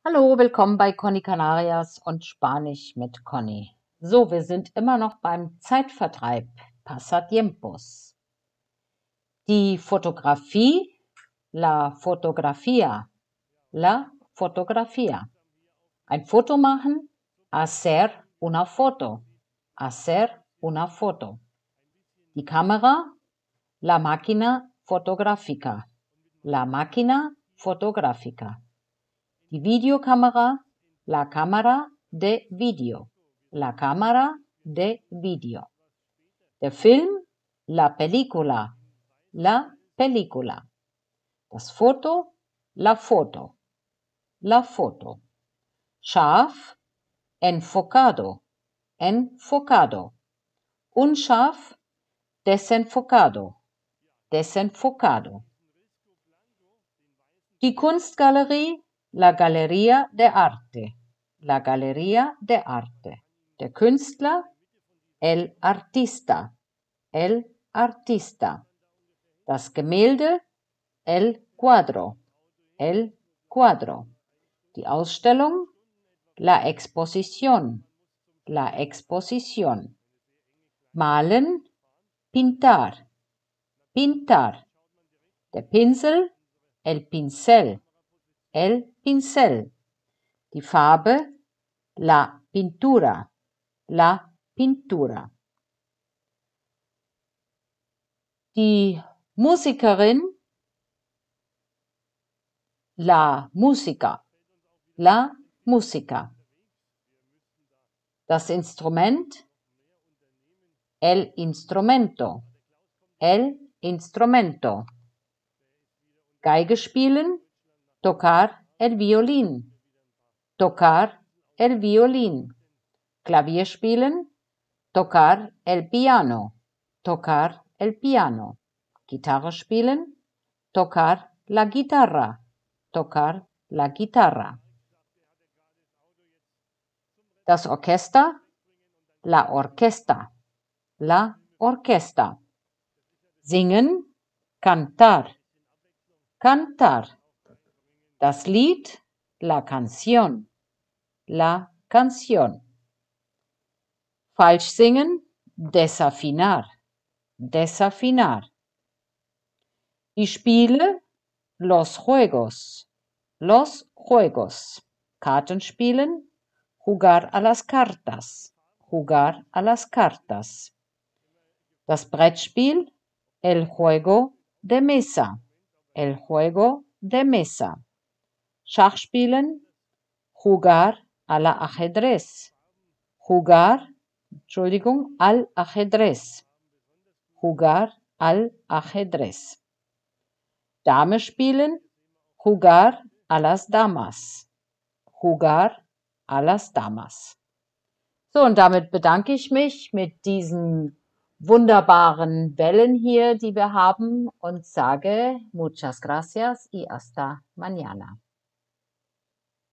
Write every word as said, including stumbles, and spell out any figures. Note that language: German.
Hallo, willkommen bei Conny Canarias und Spanisch mit Conny. So, wir sind immer noch beim Zeitvertreib, Pasatiempos. Die Fotografie, la fotografía, la fotografía. Ein Foto machen, hacer una foto, hacer una foto. Die Kamera, la máquina fotográfica, la máquina fotográfica. Die Videokamera, la cámara de video, la cámara de video. Der Film, la película, la película. Das Foto, la foto, la foto. Scharf, enfocado, enfocado. Unscharf, desenfocado, desenfocado. Die Kunstgalerie, la Galería de Arte, la Galería de Arte. Der Künstler, el artista, el artista. Das Gemälde, el cuadro, el cuadro. Die Ausstellung, la exposición, la exposición. Malen, pintar, pintar. Der Pinsel, el pincel, el pincel. Die Farbe, la pintura, la pintura. Die Musikerin, la música, la música. Das Instrument, el instrumento, el instrumento. Geige spielen, tocar el violín, tocar el violín. Klavier spielen, tocar el piano, tocar el piano. Gitarre spielen, tocar la guitarra, tocar la guitarra. Das Orchester, la orquesta, la orquesta. Singen, cantar, cantar. Das Lied, la canción, la canción. Falsch singen, desafinar, desafinar. Die Spiele, los juegos, los juegos. Kartenspielen, jugar a las cartas, jugar a las cartas. Das Brettspiel, el juego de mesa, el juego de mesa. Schachspielen, jugar a la ajedrez, jugar, Entschuldigung, al ajedrez, jugar al ajedrez. Dame spielen, jugar a las damas, jugar a las damas. So, und damit bedanke ich mich mit diesen wunderbaren Wellen hier, die wir haben, und sage muchas gracias y hasta mañana.